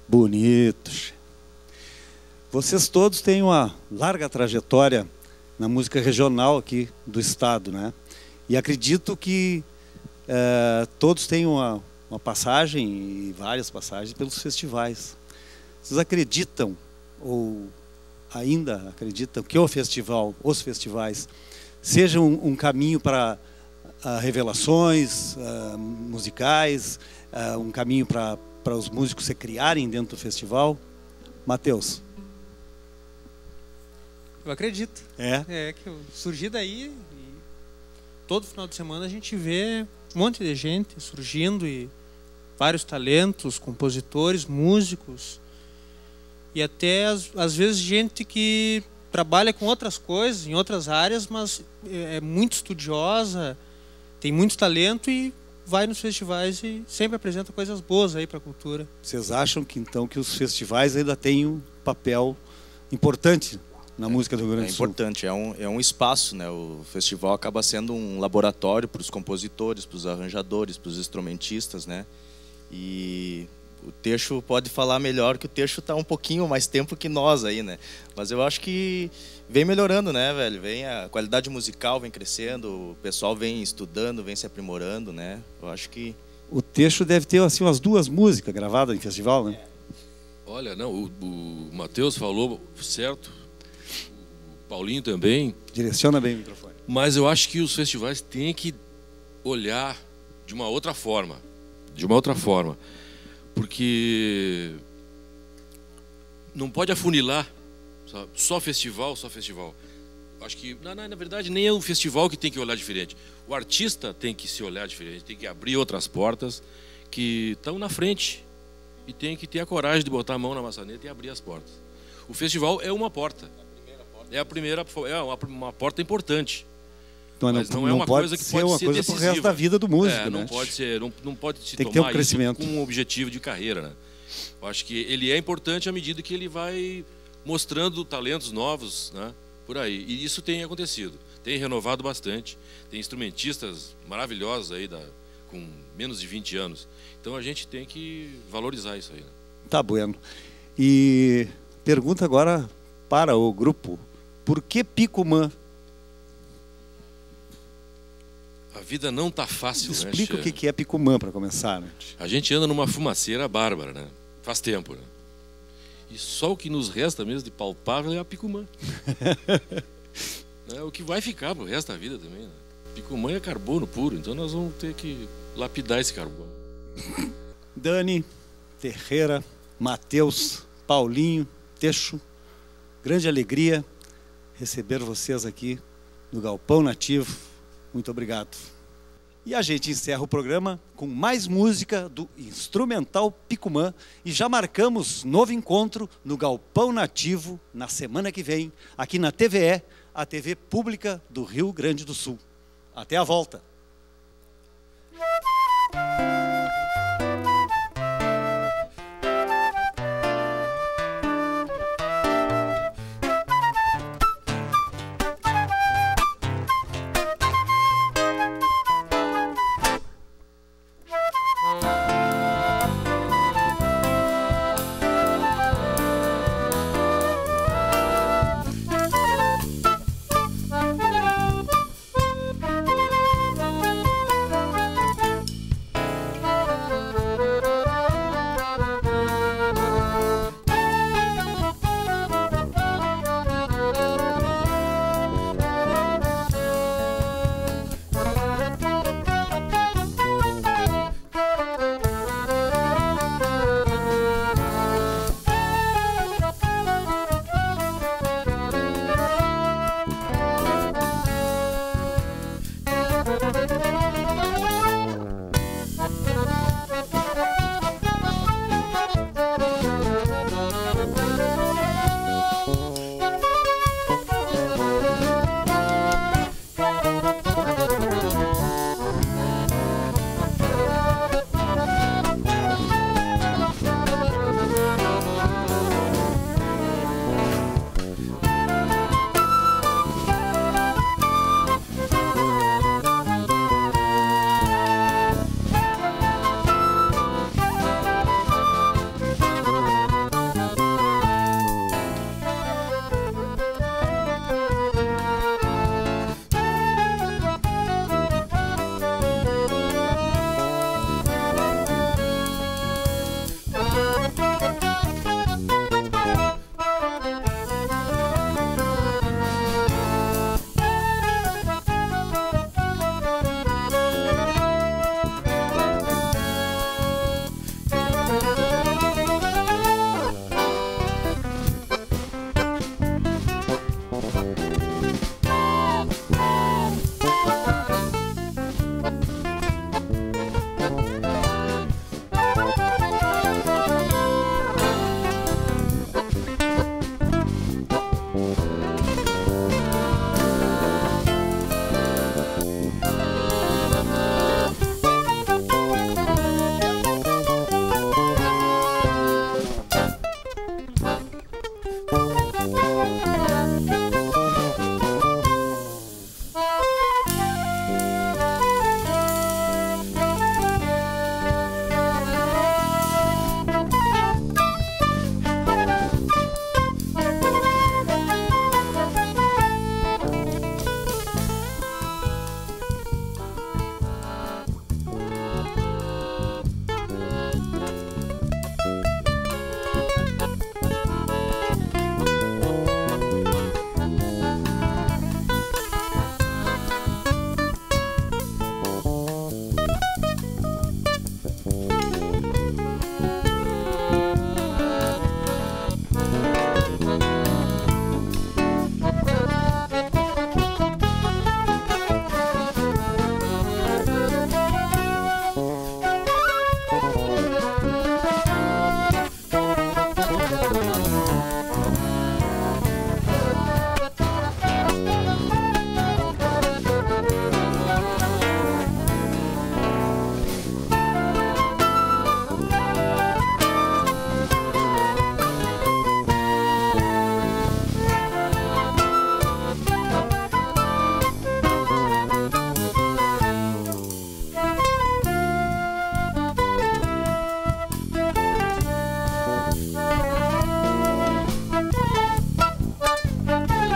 Bonito. Vocês todos têm uma larga trajetória na música regional aqui do estado, né? E acredito que todos têm uma passagem, e várias passagens, pelos festivais. Vocês acreditam, ou ainda acreditam, que os festivais, sejam um caminho para revelações musicais, um caminho para os músicos se criarem dentro do festival? Matheus? Eu acredito. É que eu surgi daí e todo final de semana a gente vê um monte de gente surgindo e vários talentos, compositores, músicos e até às vezes gente que trabalha com outras coisas, em outras áreas, mas é muito estudiosa, tem muito talento e vai nos festivais e sempre apresenta coisas boas aí para a cultura. Vocês acham que então que os festivais ainda têm um papel importante na música do Rio Grande do Sul? É importante, é um espaço, né? O festival acaba sendo um laboratório para os compositores, para os arranjadores, para os instrumentistas, né? E o Teixo pode falar melhor, que o Teixo está um pouquinho mais tempo que nós aí, né? Mas eu acho que vem melhorando, né, velho? A qualidade musical vem crescendo, o pessoal vem estudando, vem se aprimorando, né? Eu acho que... O Teixo deve ter assim umas 2 músicas gravadas em festival, né? Olha, não, o Matheus falou certo, o Paulinho também. Direciona bem o microfone. Mas eu acho que os festivais têm que olhar de uma outra forma. Porque não pode afunilar, sabe? Só festival. Acho que, na verdade, nem é o festival que tem que olhar diferente. O artista tem que se olhar diferente, tem que abrir outras portas que estão na frente. E tem que ter a coragem de botar a mão na maçaneta e abrir as portas. O festival é uma porta. Uma porta importante. Então, mas não é uma coisa que pode ser decisiva. Pro resto da vida do músico, não né? pode ser, não pode se tem que ter tomar um crescimento isso com um objetivo de carreira, né? Eu acho que ele é importante à medida que ele vai mostrando talentos novos, né? Por aí. E isso tem acontecido. Tem renovado bastante. Tem instrumentistas maravilhosos aí com menos de 20 anos. Então a gente tem que valorizar isso aí, né? Tá bueno. E pergunta agora para o grupo: por que Picumã? A vida não tá fácil, Explica né? o que é Picumã para começar, né? A gente anda numa fumaceira bárbara, né? Faz tempo, né? E só o que nos resta mesmo de palpável é a Picumã. É o que vai ficar pro resto da vida também, né? Picumã é carbono puro, então nós vamos ter que lapidar esse carbono. Dani, Ferreira, Matheus, Paulinho, Teixo, grande alegria receber vocês aqui no Galpão Nativo. Muito obrigado. E a gente encerra o programa com mais música do Instrumental Picumã e já marcamos novo encontro no Galpão Nativo na semana que vem, aqui na TVE, a TV Pública do Rio Grande do Sul. Até a volta!